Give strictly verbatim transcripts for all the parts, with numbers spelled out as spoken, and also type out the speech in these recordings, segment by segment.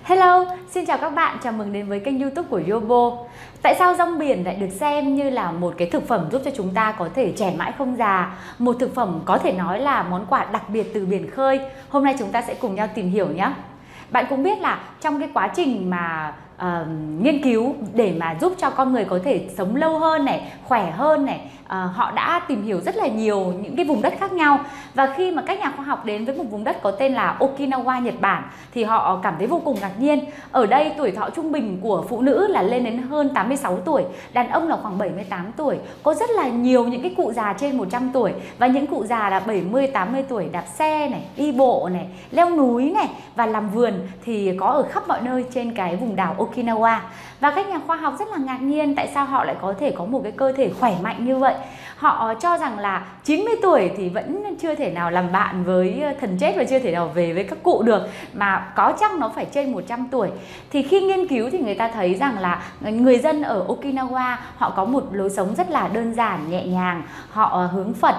Hello, xin chào các bạn, chào mừng đến với kênh YouTube của Yobo. Tại sao rong biển lại được xem như là một cái thực phẩm giúp cho chúng ta có thể trẻ mãi không già? Một thực phẩm có thể nói là món quà đặc biệt từ biển khơi. Hôm nay chúng ta sẽ cùng nhau tìm hiểu nhé. Bạn cũng biết là trong cái quá trình mà uh, nghiên cứu để mà giúp cho con người có thể sống lâu hơn này, khỏe hơn này, uh, họ đã tìm hiểu rất là nhiều những cái vùng đất khác nhau. Và khi mà các nhà khoa học đến với một vùng đất có tên là Okinawa, Nhật Bản, thì họ cảm thấy vô cùng ngạc nhiên. Ở đây tuổi thọ trung bình của phụ nữ là lên đến hơn tám mươi sáu tuổi, đàn ông là khoảng bảy mươi tám tuổi. Có rất là nhiều những cái cụ già trên một trăm tuổi, và những cụ già là bảy mươi, tám mươi tuổi đạp xe này, đi bộ này, leo núi này và làm vườn thì có ở khắp mọi nơi trên cái vùng đảo Okinawa. Và các nhà khoa học rất là ngạc nhiên tại sao họ lại có thể có một cái cơ thể khỏe mạnh như vậy. Họ cho rằng là chín mươi tuổi thì vẫn chưa thể nào làm bạn với thần chết và chưa thể nào về với các cụ được, mà có chăng nó phải trên một trăm tuổi. Thì khi nghiên cứu thì người ta thấy rằng là người dân ở Okinawa họ có một lối sống rất là đơn giản, nhẹ nhàng. Họ hướng Phật,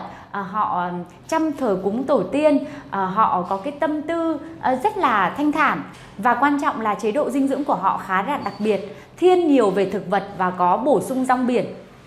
họ chăm thờ cúng tổ tiên, họ có cái tâm tư rất là thanh thản. Và quan trọng là chế độ dinh dưỡng của họ khá là đặc biệt, thiên nhiều về thực vật và có bổ sung rong biển.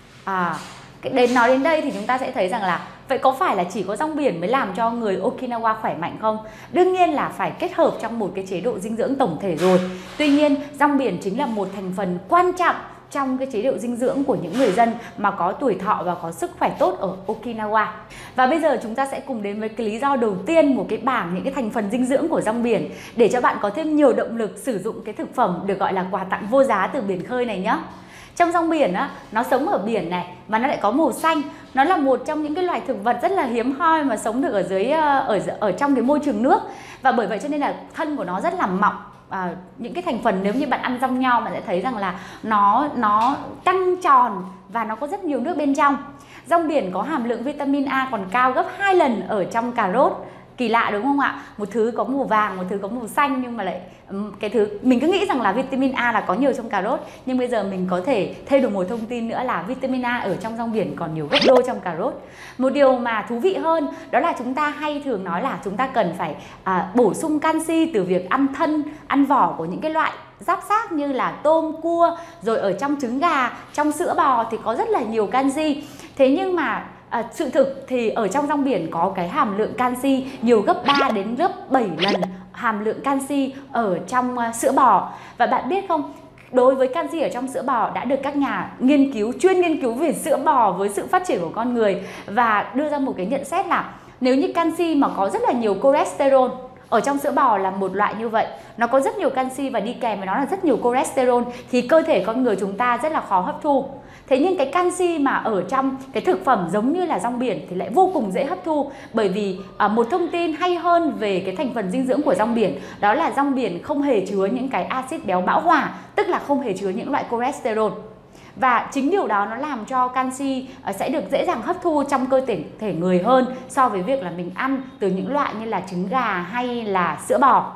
À, đến nói đến đây thì chúng ta sẽ thấy rằng là vậy có phải là chỉ có rong biển mới làm cho người Okinawa khỏe mạnh không? Đương nhiên là phải kết hợp trong một cái chế độ dinh dưỡng tổng thể rồi. Tuy nhiên rong biển chính là một thành phần quan trọng trong cái chế độ dinh dưỡng của những người dân mà có tuổi thọ và có sức khỏe tốt ở Okinawa. Và bây giờ chúng ta sẽ cùng đến với cái lý do đầu tiên, một cái bảng những cái thành phần dinh dưỡng của rong biển, để cho bạn có thêm nhiều động lực sử dụng cái thực phẩm được gọi là quà tặng vô giá từ biển khơi này nhé. Trong rong biển á, nó sống ở biển này và nó lại có màu xanh. Nó là một trong những cái loài thực vật rất là hiếm hoi mà sống được ở dưới ở ở trong cái môi trường nước. Và bởi vậy cho nên là thân của nó rất là mọng. À, những cái thành phần nếu như bạn ăn rong nho bạn sẽ thấy rằng là nó nó căng tròn và nó có rất nhiều nước bên trong. Rong biển có hàm lượng vitamin A còn cao gấp hai lần ở trong cà rốt. Kỳ lạ đúng không ạ? Một thứ có màu vàng, một thứ có màu xanh, nhưng mà lại cái thứ mình cứ nghĩ rằng là vitamin A là có nhiều trong cà rốt, nhưng bây giờ mình có thể thêm được một thông tin nữa là vitamin A ở trong rong biển còn nhiều gấp đôi trong cà rốt. Một điều mà thú vị hơn đó là chúng ta hay thường nói là chúng ta cần phải à, bổ sung canxi từ việc ăn thân, ăn vỏ của những cái loại giáp xác như là tôm, cua, rồi ở trong trứng gà, trong sữa bò thì có rất là nhiều canxi. Thế nhưng mà À, sự thực thì ở trong rong biển có cái hàm lượng canxi nhiều gấp ba đến gấp bảy lần hàm lượng canxi ở trong uh, sữa bò. Và bạn biết không, đối với canxi ở trong sữa bò đã được các nhà nghiên cứu chuyên nghiên cứu về sữa bò với sự phát triển của con người và đưa ra một cái nhận xét là nếu như canxi mà có rất là nhiều cholesterol ở trong sữa bò là một loại như vậy, nó có rất nhiều canxi và đi kèm với nó là rất nhiều cholesterol, thì cơ thể con người chúng ta rất là khó hấp thu. Thế nhưng cái canxi mà ở trong cái thực phẩm giống như là rong biển thì lại vô cùng dễ hấp thu, bởi vì à, một thông tin hay hơn về cái thành phần dinh dưỡng của rong biển đó là rong biển không hề chứa những cái axit béo bão hòa, tức là không hề chứa những loại cholesterol. Và chính điều đó nó làm cho canxi sẽ được dễ dàng hấp thu trong cơ thể, thể người hơn so với việc là mình ăn từ những loại như là trứng gà hay là sữa bò.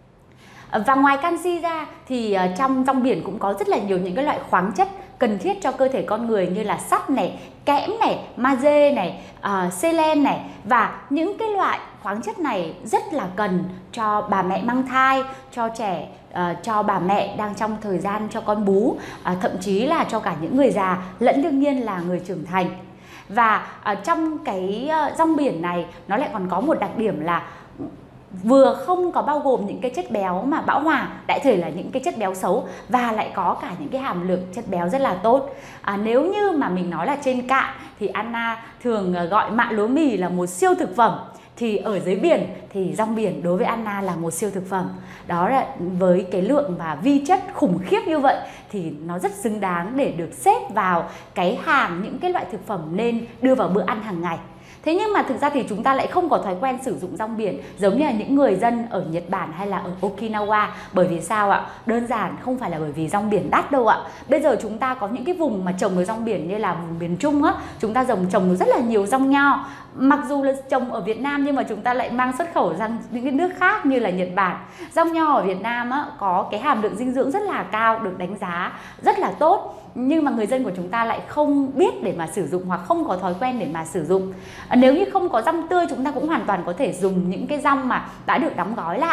Và ngoài canxi ra thì trong rong biển cũng có rất là nhiều những cái loại khoáng chất cần thiết cho cơ thể con người như là sắt này, kẽm này, magie này, uh, selen này. Và những cái loại khoáng chất này rất là cần cho bà mẹ mang thai, cho trẻ, uh, cho bà mẹ đang trong thời gian cho con bú, uh, thậm chí là cho cả những người già lẫn đương nhiên là người trưởng thành. Và uh, trong cái uh, rong biển này nó lại còn có một đặc điểm là vừa không có bao gồm những cái chất béo mà bão hòa, đại thể là những cái chất béo xấu, và lại có cả những cái hàm lượng chất béo rất là tốt. À, nếu như mà mình nói là trên cạn thì Anna thường gọi mạ lúa mì là một siêu thực phẩm, thì ở dưới biển thì rong biển đối với Anna là một siêu thực phẩm. Đó là với cái lượng và vi chất khủng khiếp như vậy thì nó rất xứng đáng để được xếp vào cái hàng những cái loại thực phẩm nên đưa vào bữa ăn hàng ngày. Thế nhưng mà thực ra thì chúng ta lại không có thói quen sử dụng rong biển giống như là những người dân ở Nhật Bản hay là ở Okinawa. Bởi vì sao ạ? Đơn giản không phải là bởi vì rong biển đắt đâu ạ. Bây giờ chúng ta có những cái vùng mà trồng được rong biển như là vùng miền Trung á, chúng ta trồng trồng được rất là nhiều rong nho. Mặc dù là trồng ở Việt Nam nhưng mà chúng ta lại mang xuất khẩu sang những cái nước khác như là Nhật Bản. Rong nho ở Việt Nam á, có cái hàm lượng dinh dưỡng rất là cao, được đánh giá rất là tốt. Nhưng mà người dân của chúng ta lại không biết để mà sử dụng hoặc không có thói quen để mà sử dụng. Nếu như không có rong tươi chúng ta cũng hoàn toàn có thể dùng những cái rong mà đã được đóng gói lại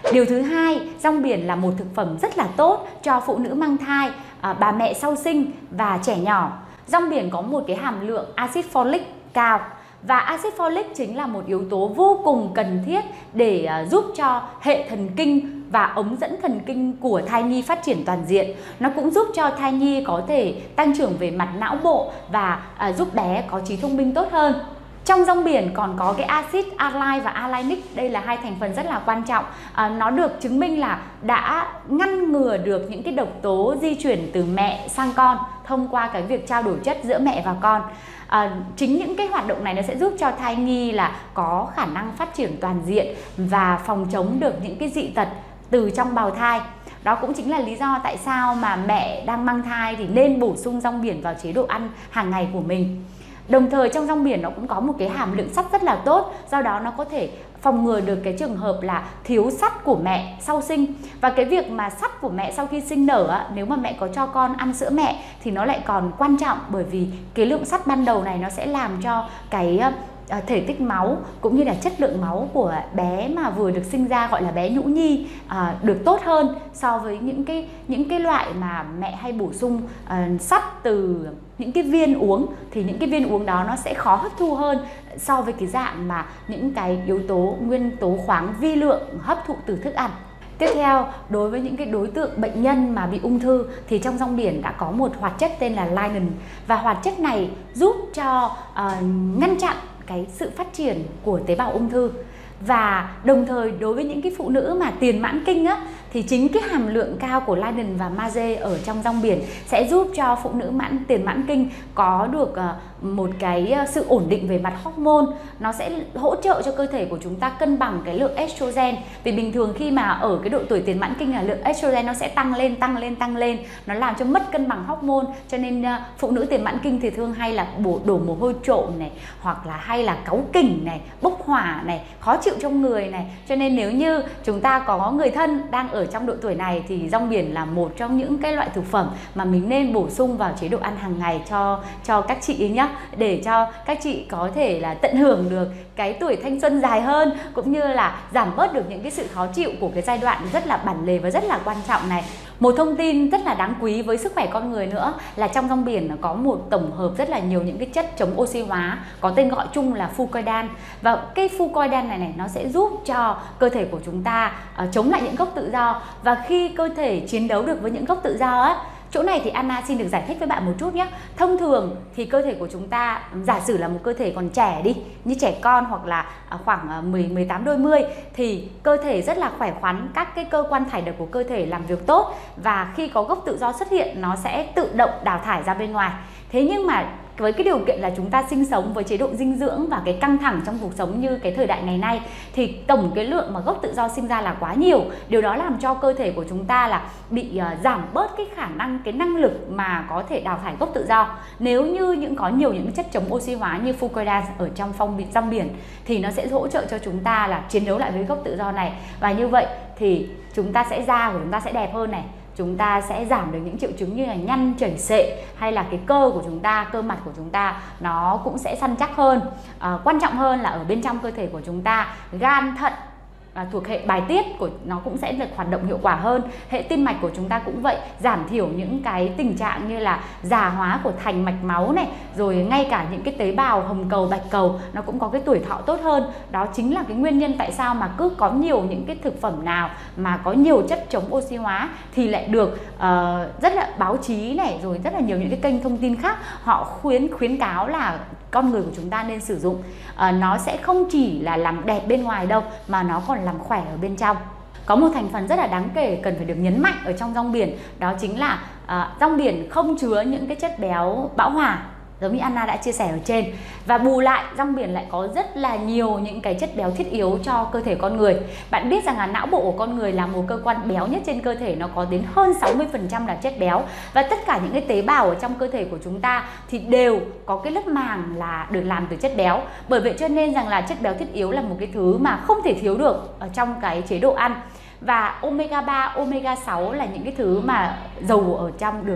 Điều thứ hai, rong biển là một thực phẩm rất là tốt cho phụ nữ mang thai, à, bà mẹ sau sinh và trẻ nhỏ. Rong biển có một cái hàm lượng axit folic cao. Và axit folic chính là một yếu tố vô cùng cần thiết để uh, giúp cho hệ thần kinh và ống dẫn thần kinh của thai nhi phát triển toàn diện. Nó cũng giúp cho thai nhi có thể tăng trưởng về mặt não bộ và uh, giúp bé có trí thông minh tốt hơn. Trong rong biển còn có cái axit align và alinic, đây là hai thành phần rất là quan trọng. À, nó được chứng minh là đã ngăn ngừa được những cái độc tố di chuyển từ mẹ sang con thông qua cái việc trao đổi chất giữa mẹ và con. À, chính những cái hoạt động này nó sẽ giúp cho thai nhi là có khả năng phát triển toàn diện và phòng chống được những cái dị tật từ trong bào thai. Đó cũng chính là lý do tại sao mà mẹ đang mang thai thì nên bổ sung rong biển vào chế độ ăn hàng ngày của mình. Đồng thời trong rong biển nó cũng có một cái hàm lượng sắt rất là tốt, do đó nó có thể phòng ngừa được cái trường hợp là thiếu sắt của mẹ sau sinh. Và cái việc mà sắt của mẹ sau khi sinh nở, nếu mà mẹ có cho con ăn sữa mẹ thì nó lại còn quan trọng, bởi vì cái lượng sắt ban đầu này nó sẽ làm cho cái thể tích máu cũng như là chất lượng máu của bé mà vừa được sinh ra, gọi là bé nhũ nhi, à, được tốt hơn so với những cái những cái loại mà mẹ hay bổ sung à, sắt từ những cái viên uống, thì những cái viên uống đó nó sẽ khó hấp thu hơn so với cái dạng mà những cái yếu tố nguyên tố khoáng vi lượng hấp thụ từ thức ăn. Tiếp theo, đối với những cái đối tượng bệnh nhân mà bị ung thư thì trong rong biển đã có một hoạt chất tên là lignin, và hoạt chất này giúp cho uh, ngăn chặn cái sự phát triển của tế bào ung thư. Và đồng thời đối với những cái phụ nữ mà tiền mãn kinh á, thì chính cái hàm lượng cao của lignin và magie ở trong rong biển sẽ giúp cho phụ nữ mãn tiền mãn kinh có được uh, một cái sự ổn định về mặt hormone. Nó sẽ hỗ trợ cho cơ thể của chúng ta cân bằng cái lượng estrogen. Vì bình thường khi mà ở cái độ tuổi tiền mãn kinh là lượng estrogen nó sẽ tăng lên, tăng lên, tăng lên, nó làm cho mất cân bằng hormone. Cho nên uh, phụ nữ tiền mãn kinh thì thường hay là bổ đổ mồ hôi trộm này, hoặc là hay là cáu kỉnh này, bốc hỏa này, khó chịu trong người này. Cho nên nếu như chúng ta có người thân đang ở trong độ tuổi này thì rong biển là một trong những cái loại thực phẩm mà mình nên bổ sung vào chế độ ăn hàng ngày cho cho các chị ấy nhé, để cho các chị có thể là tận hưởng được cái tuổi thanh xuân dài hơn, cũng như là giảm bớt được những cái sự khó chịu của cái giai đoạn rất là bản lề và rất là quan trọng này. Một thông tin rất là đáng quý với sức khỏe con người nữa là trong rong biển nó có một tổng hợp rất là nhiều những cái chất chống oxy hóa, có tên gọi chung là fucoidan. Và cái fucoidan này này nó sẽ giúp cho cơ thể của chúng ta uh, chống lại những gốc tự do. Và khi cơ thể chiến đấu được với những gốc tự do á, chỗ này thì Anna xin được giải thích với bạn một chút nhé. Thông thường thì cơ thể của chúng ta, giả sử là một cơ thể còn trẻ đi, như trẻ con hoặc là khoảng mười, mười tám đôi mươi, thì cơ thể rất là khỏe khoắn, các cái cơ quan thải độc của cơ thể làm việc tốt, và khi có gốc tự do xuất hiện nó sẽ tự động đào thải ra bên ngoài. Thế nhưng mà với cái điều kiện là chúng ta sinh sống với chế độ dinh dưỡng và cái căng thẳng trong cuộc sống như cái thời đại ngày nay, thì tổng cái lượng mà gốc tự do sinh ra là quá nhiều. Điều đó làm cho cơ thể của chúng ta là bị uh, giảm bớt cái khả năng, cái năng lực mà có thể đào thải gốc tự do. Nếu như những có nhiều những chất chống oxy hóa như fucoidan ở trong phong rong biển thì nó sẽ hỗ trợ cho chúng ta là chiến đấu lại với gốc tự do này. Và như vậy thì chúng ta sẽ, da của chúng ta sẽ đẹp hơn này, chúng ta sẽ giảm được những triệu chứng như là nhăn, chảy xệ, hay là cái cơ của chúng ta, cơ mặt của chúng ta nó cũng sẽ săn chắc hơn. À, quan trọng hơn là ở bên trong cơ thể của chúng ta, gan, thận và thuộc hệ bài tiết của nó cũng sẽ được hoạt động hiệu quả hơn. Hệ tim mạch của chúng ta cũng vậy, giảm thiểu những cái tình trạng như là già hóa của thành mạch máu này, rồi ngay cả những cái tế bào hồng cầu, bạch cầu nó cũng có cái tuổi thọ tốt hơn. Đó chính là cái nguyên nhân tại sao mà cứ có nhiều những cái thực phẩm nào mà có nhiều chất chống oxy hóa thì lại được uh, rất là báo chí này, rồi rất là nhiều những cái kênh thông tin khác họ khuyến khuyến cáo là con người của chúng ta nên sử dụng. À, nó sẽ không chỉ là làm đẹp bên ngoài đâu, mà nó còn làm khỏe ở bên trong. Có một thành phần rất là đáng kể cần phải được nhấn mạnh ở trong rong biển, đó chính là à, rong biển không chứa những cái chất béo bão hòa, giống như Anna đã chia sẻ ở trên. Và bù lại, rong biển lại có rất là nhiều những cái chất béo thiết yếu cho cơ thể con người. Bạn biết rằng là não bộ của con người là một cơ quan béo nhất trên cơ thể, nó có đến hơn sáu mươi phần trăm là chất béo. Và tất cả những cái tế bào ở trong cơ thể của chúng ta thì đều có cái lớp màng là được làm từ chất béo. Bởi vậy cho nên rằng là chất béo thiết yếu là một cái thứ mà không thể thiếu được ở trong cái chế độ ăn. Và omega ba, omega sáu là những cái thứ mà dầu ở trong được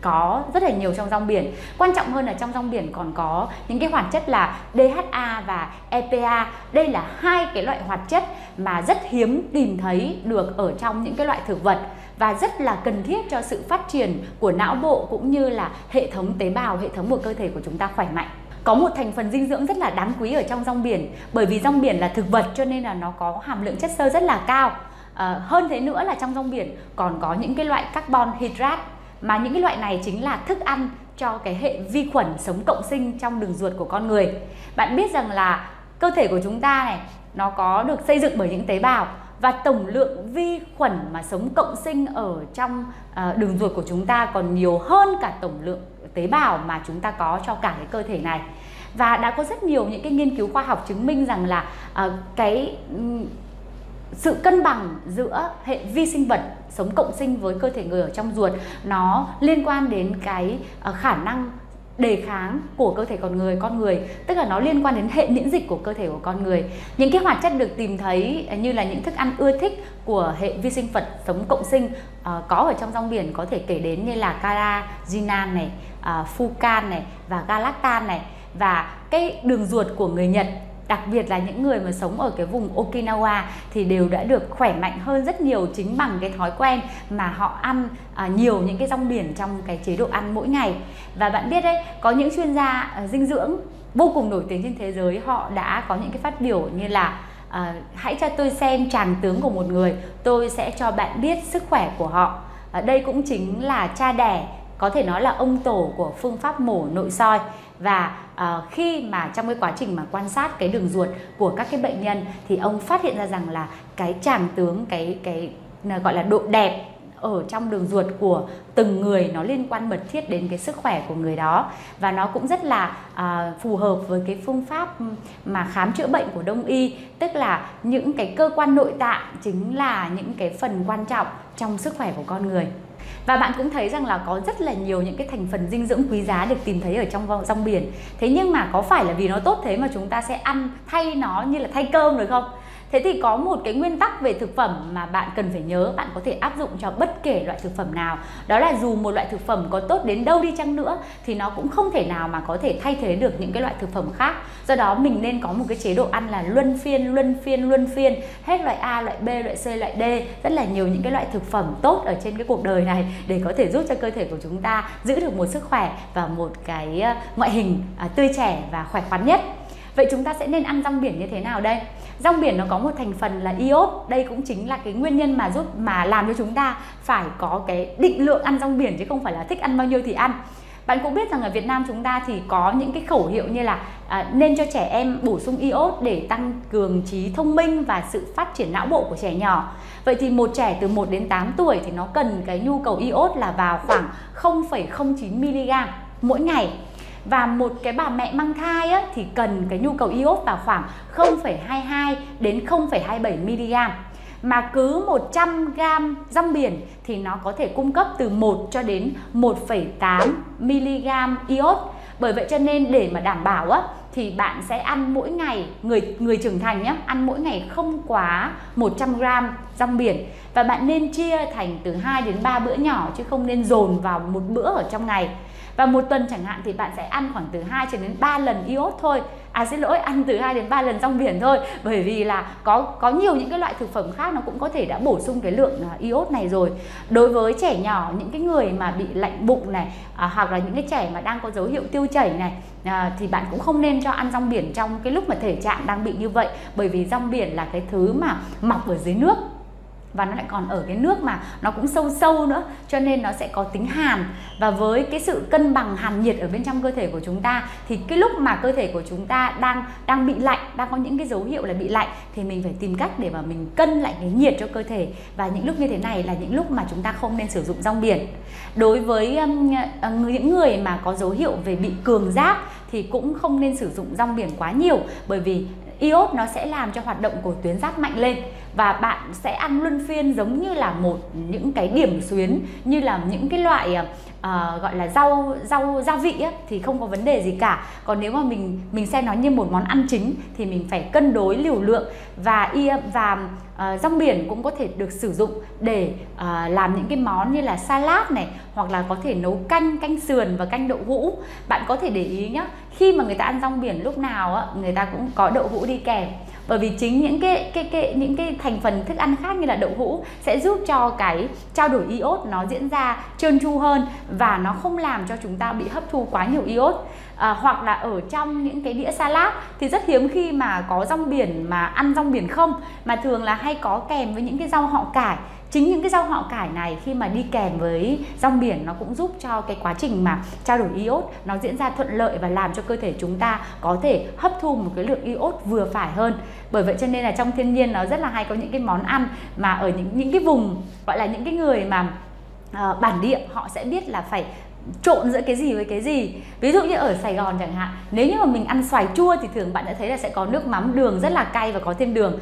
có rất là nhiều trong rong biển. Quan trọng hơn là trong rong biển còn có những cái hoạt chất là đê hát a và e pê a. Đây là hai cái loại hoạt chất mà rất hiếm tìm thấy được ở trong những cái loại thực vật và rất là cần thiết cho sự phát triển của não bộ cũng như là hệ thống tế bào, hệ thống của cơ thể của chúng ta khỏe mạnh. Có một thành phần dinh dưỡng rất là đáng quý ở trong rong biển, bởi vì rong biển là thực vật cho nên là nó có hàm lượng chất xơ rất là cao. À, hơn thế nữa là trong rong biển còn có những cái loại carbon hydrate, mà những cái loại này chính là thức ăn cho cái hệ vi khuẩn sống cộng sinh trong đường ruột của con người. Bạn biết rằng là cơ thể của chúng ta này nó có được xây dựng bởi những tế bào, và tổng lượng vi khuẩn mà sống cộng sinh ở trong uh, đường ruột của chúng ta còn nhiều hơn cả tổng lượng tế bào mà chúng ta có cho cả cái cơ thể này. Và đã có rất nhiều những cái nghiên cứu khoa học chứng minh rằng là uh, cái um, sự cân bằng giữa hệ vi sinh vật sống cộng sinh với cơ thể người ở trong ruột nó liên quan đến cái uh, khả năng đề kháng của cơ thể con người con người tức là nó liên quan đến hệ miễn dịch của cơ thể của con người. Những cái hoạt chất được tìm thấy như là những thức ăn ưa thích của hệ vi sinh vật sống cộng sinh uh, có ở trong rong biển có thể kể đến như là carrageenan này, uh, fucan này và galactan này. Và cái đường ruột của người Nhật, đặc biệt là những người mà sống ở cái vùng Okinawa thì đều đã được khỏe mạnh hơn rất nhiều chính bằng cái thói quen mà họ ăn à, nhiều những cái rong biển trong cái chế độ ăn mỗi ngày. Và bạn biết đấy, có những chuyên gia à, dinh dưỡng vô cùng nổi tiếng trên thế giới, họ đã có những cái phát biểu như là à, hãy cho tôi xem tràng tướng của một người, tôi sẽ cho bạn biết sức khỏe của họ. À, đây cũng chính là cha đẻ, có thể nói là ông tổ của phương pháp mổ nội soi. Và uh, khi mà trong cái quá trình mà quan sát cái đường ruột của các cái bệnh nhân thì ông phát hiện ra rằng là cái tràng tướng, cái cái gọi là độ đẹp ở trong đường ruột của từng người nó liên quan mật thiết đến cái sức khỏe của người đó. Và nó cũng rất là uh, phù hợp với cái phương pháp mà khám chữa bệnh của Đông y, tức là những cái cơ quan nội tạng chính là những cái phần quan trọng trong sức khỏe của con người. Và bạn cũng thấy rằng là có rất là nhiều những cái thành phần dinh dưỡng quý giá được tìm thấy ở trong rong biển. Thế nhưng mà có phải là vì nó tốt thế mà chúng ta sẽ ăn thay nó như là thay cơm được không? Thế thì có một cái nguyên tắc về thực phẩm mà bạn cần phải nhớ, bạn có thể áp dụng cho bất kể loại thực phẩm nào. Đó là dù một loại thực phẩm có tốt đến đâu đi chăng nữa thì nó cũng không thể nào mà có thể thay thế được những cái loại thực phẩm khác. Do đó mình nên có một cái chế độ ăn là luân phiên, luân phiên, luân phiên. Hết loại A, loại B, loại C, loại D. Rất là nhiều những cái loại thực phẩm tốt ở trên cái cuộc đời này để có thể giúp cho cơ thể của chúng ta giữ được một sức khỏe và một cái ngoại hình tươi trẻ và khỏe khoắn nhất. Vậy chúng ta sẽ nên ăn rong biển như thế nào đây? Rong biển nó có một thành phần là iốt. Đây cũng chính là cái nguyên nhân mà giúp mà làm cho chúng ta phải có cái định lượng ăn rong biển chứ không phải là thích ăn bao nhiêu thì ăn. Bạn cũng biết rằng ở Việt Nam chúng ta thì có những cái khẩu hiệu như là à, nên cho trẻ em bổ sung iốt để tăng cường trí thông minh và sự phát triển não bộ của trẻ nhỏ. Vậy thì một trẻ từ một đến tám tuổi thì nó cần cái nhu cầu iốt là vào khoảng không phẩy không chín mi-li-gam mỗi ngày. Và một cái bà mẹ mang thai á, thì cần cái nhu cầu iốt vào khoảng không phẩy hai mươi hai đến không phẩy hai mươi bảy mi-li-gam. Mà cứ một trăm gam rong biển thì nó có thể cung cấp từ một cho đến một phẩy tám mi-li-gam iốt. Bởi vậy cho nên để mà đảm bảo á, thì bạn sẽ ăn mỗi ngày, người người trưởng thành nhé, ăn mỗi ngày không quá một trăm gam rong biển. Và bạn nên chia thành từ hai đến ba bữa nhỏ chứ không nên dồn vào một bữa ở trong ngày. Và một tuần chẳng hạn thì bạn sẽ ăn khoảng từ hai cho đến ba lần iốt thôi. À xin lỗi, ăn từ hai đến ba lần rong biển thôi. Bởi vì là có có nhiều những cái loại thực phẩm khác nó cũng có thể đã bổ sung cái lượng iốt này rồi. Đối với trẻ nhỏ, những cái người mà bị lạnh bụng này, à, hoặc là những cái trẻ mà đang có dấu hiệu tiêu chảy này, à, thì bạn cũng không nên cho ăn rong biển trong cái lúc mà thể trạng đang bị như vậy. Bởi vì rong biển là cái thứ mà mọc ở dưới nước, và nó lại còn ở cái nước mà nó cũng sâu sâu nữa, cho nên nó sẽ có tính hàn. Và với cái sự cân bằng hàn nhiệt ở bên trong cơ thể của chúng ta thì cái lúc mà cơ thể của chúng ta đang đang bị lạnh, đang có những cái dấu hiệu là bị lạnh thì mình phải tìm cách để mà mình cân lại cái nhiệt cho cơ thể. Và những lúc như thế này là những lúc mà chúng ta không nên sử dụng rong biển. Đối với um, những người mà có dấu hiệu về bị cường giáp thì cũng không nên sử dụng rong biển quá nhiều, bởi vì iốt nó sẽ làm cho hoạt động của tuyến giáp mạnh lên. và bạn sẽ ăn luân phiên giống như là một những cái điểm xuyến, như là những cái loại uh, gọi là rau rau gia vị á, thì không có vấn đề gì cả. Còn nếu mà mình mình xem nó như một món ăn chính thì mình phải cân đối liều lượng. Và y và uh, rong biển cũng có thể được sử dụng để uh, làm những cái món như là salad này, hoặc là có thể nấu canh, canh sườn và canh đậu hũ. Bạn có thể để ý nhé, khi mà người ta ăn rong biển lúc nào á, người ta cũng có đậu hũ đi kèm. Bởi vì chính những cái, cái, cái, những cái thành phần thức ăn khác như là đậu hũ sẽ giúp cho cái trao đổi iốt nó diễn ra trơn tru hơn, và nó không làm cho chúng ta bị hấp thu quá nhiều iốt. À, hoặc là ở trong những cái đĩa salad thì rất hiếm khi mà có rong biển mà ăn rong biển không, mà thường là hay có kèm với những cái rau họ cải. Chính những cái rau họ cải này khi mà đi kèm với rong biển nó cũng giúp cho cái quá trình mà trao đổi iốt nó diễn ra thuận lợi và làm cho cơ thể chúng ta có thể hấp thu một cái lượng iốt vừa phải hơn. Bởi vậy cho nên là trong thiên nhiên nó rất là hay có những cái món ăn mà ở những những cái vùng gọi là những cái người mà uh, bản địa họ sẽ biết là phải trộn giữa cái gì với cái gì. Ví dụ như ở Sài Gòn chẳng hạn, nếu như mà mình ăn xoài chua thì thường bạn đã thấy là sẽ có nước mắm đường rất là cay và có thêm đường.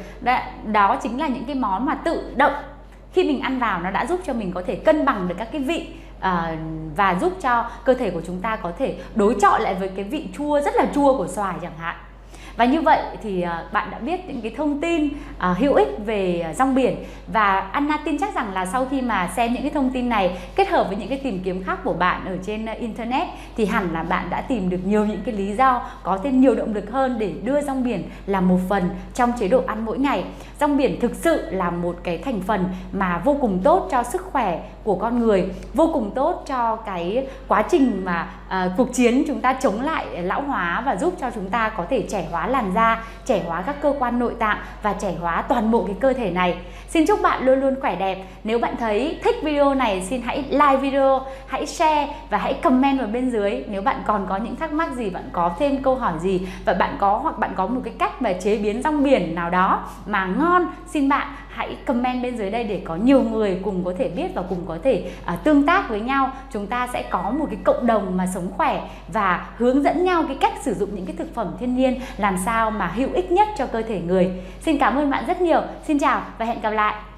Đó chính là những cái món mà tự động khi mình ăn vào nó đã giúp cho mình có thể cân bằng được các cái vị uh, và giúp cho cơ thể của chúng ta có thể đối chọi lại với cái vị chua rất là chua của xoài chẳng hạn. Và như vậy thì uh, bạn đã biết những cái thông tin uh, hữu ích về uh, rong biển, và Anna tin chắc rằng là sau khi mà xem những cái thông tin này kết hợp với những cái tìm kiếm khác của bạn ở trên uh, Internet thì hẳn là bạn đã tìm được nhiều những cái lý do, có thêm nhiều động lực hơn để đưa rong biển là một phần trong chế độ ăn mỗi ngày. Rong biển thực sự là một cái thành phần mà vô cùng tốt cho sức khỏe của con người, vô cùng tốt cho cái quá trình mà uh, cuộc chiến chúng ta chống lại lão hóa và giúp cho chúng ta có thể trẻ hóa làn da, trẻ hóa các cơ quan nội tạng và trẻ hóa toàn bộ cái cơ thể này. Xin chúc bạn luôn luôn khỏe đẹp. Nếu bạn thấy thích video này, xin hãy like video, hãy share và hãy comment vào bên dưới. Nếu bạn còn có những thắc mắc gì, bạn có thêm câu hỏi gì và bạn có hoặc bạn có một cái cách mà chế biến rong biển nào đó mà ngon, xin bạn hãy comment bên dưới đây để có nhiều người cùng có thể biết và cùng có thể uh, tương tác với nhau. Chúng ta sẽ có một cái cộng đồng mà sống khỏe và hướng dẫn nhau cái cách sử dụng những cái thực phẩm thiên nhiên làm sao mà hữu ích nhất cho cơ thể người. Xin cảm ơn bạn rất nhiều. Xin chào và hẹn gặp lại.